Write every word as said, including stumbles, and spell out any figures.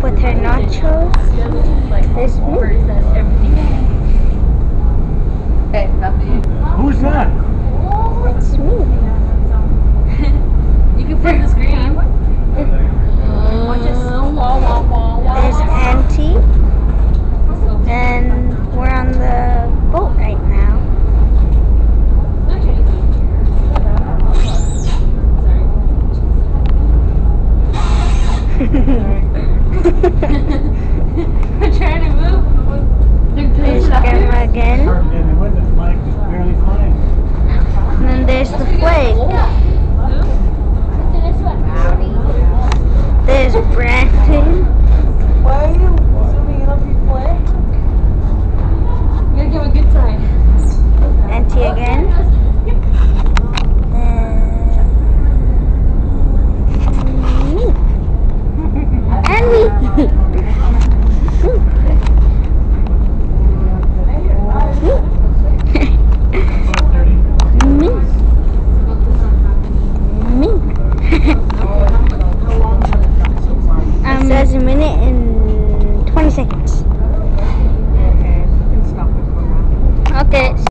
with her nachos. There's me. Who's that? It's me. You can put the screen. There's Auntie. And we're on the boat right now. We're trying to move. There's Grandma again. And the window, Mike just barely flying. And then there's the flag. There's Brandon. Why are you zooming in on people? You gotta give a good sign. Auntie again. And me. Me. Me. Um, it says a minute and twenty seconds. Okay. Okay.